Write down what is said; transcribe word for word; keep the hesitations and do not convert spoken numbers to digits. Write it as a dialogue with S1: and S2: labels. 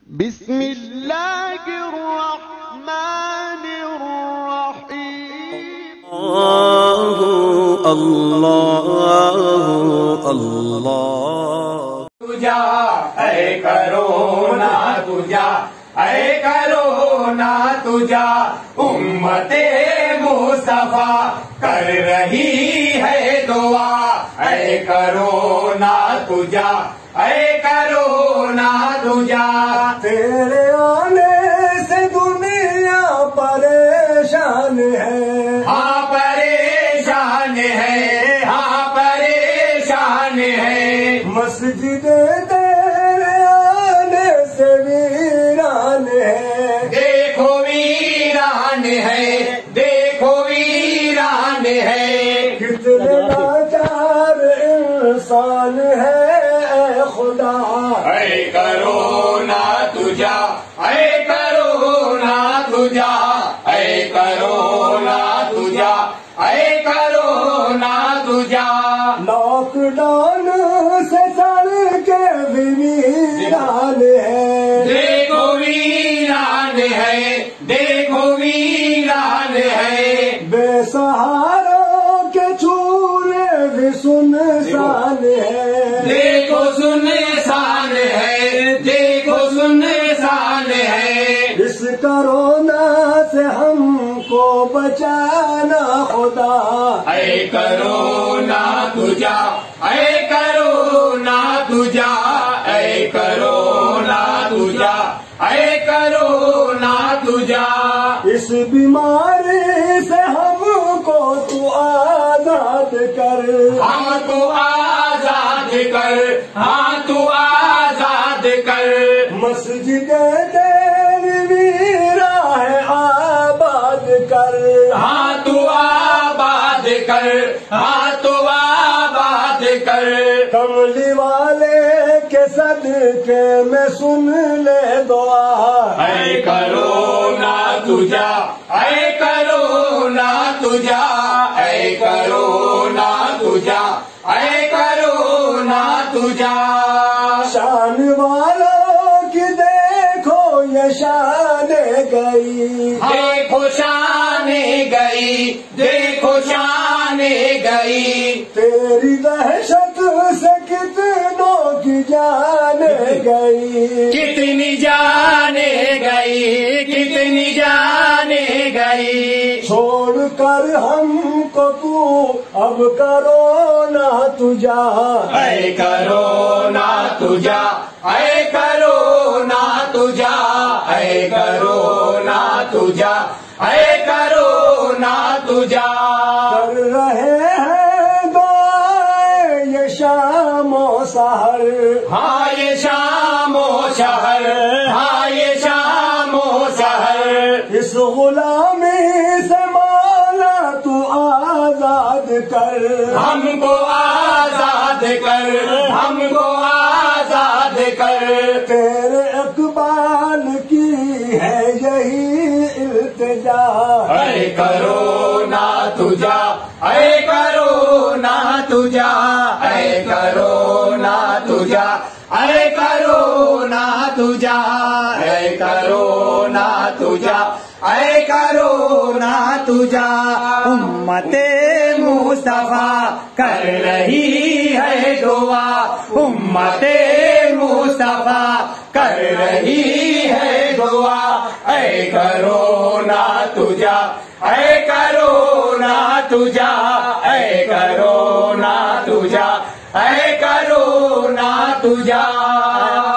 S1: بسم اللہ الرحمن الرحیم
S2: اللہ اللہ
S3: تجا اے کرونا تجا اے کرونا تجا امت مصطفیٰ کر رہی ہے دعا اے کرونا تجا اے کرونا تجا
S4: تیرے آنے سے دنیا پریشان ہے
S3: ہاں پریشان ہے ہاں پریشان ہے
S4: مسجد تیرے آنے سے ویران ہے
S3: دیکھو ویران ہے دیکھو ویران ہے
S4: کتنے لاچار انسان ہے اے خدا
S3: اے کرونا تجا اے کرونا تجا اے کرونا تجا اے کرونا تجا
S4: لاک ڈاؤن سے سڑکیں بھی ویران ہے
S3: دیکھو ویران ہے دیکھو ویران ہے
S4: بے سہاروں کے چولے بھی سنسان ہے
S3: دیکھو سنسان ہے دیکھو سنسان ہے
S4: اس کرونا سے ہم کو بچانا خدا
S3: اے کرونا تجا اے کرونا تجا اے کرونا تجا اے کرونا تجا
S4: اس بیماری سے ہم کو تو آزاد کر
S3: ہاں تو آزاد کر ہاں تو آزاد کر
S4: مسجد تیری ویرا ہے آباد کر
S3: ہاں تو آباد کر ہاں تو آباد کر
S4: کملی والے کے صدقے میں سن لے دعا
S3: اے کرونا تجا اے کرونا تجا اے کرونا تجا اے کرونا تجا
S4: شان والوں کی دیکھو یہ شان گئی
S3: دیکھو شان گئی دیکھو شان گئی
S4: تیری دہشت سے کتنوں کی جان گئی
S3: کتنی جانے گئی کتنی جانے گئی
S4: چھوڑ کر ہم کو تو اب کرونا تجا
S3: اے کرونا تجا اے کرونا تجا اے کرونا تجا اے کرونا تجا
S4: کر رہے ہیں دعائیں یہ شام و سحر
S3: ہاں یہ شام و شہر ہاں یہ شام و شہر
S4: اس غلامی سے مولا تو آزاد کر
S3: ہم کو آزاد کر ہم کو آزاد کر
S4: تیرے اقبال کی ہے یہی التجا
S3: اے کرونا تجا اے کرونا تجا اے کرونا تجا اے کرونا تجا اے کرونا تجا اے کرونا تجا امت مصطفیٰ کر رہی ہے دعا امت مصطفیٰ کر رہی ہے دعا اے کرونا تجا اے کرونا تجا اے کرونا تجا اے کرونا تجا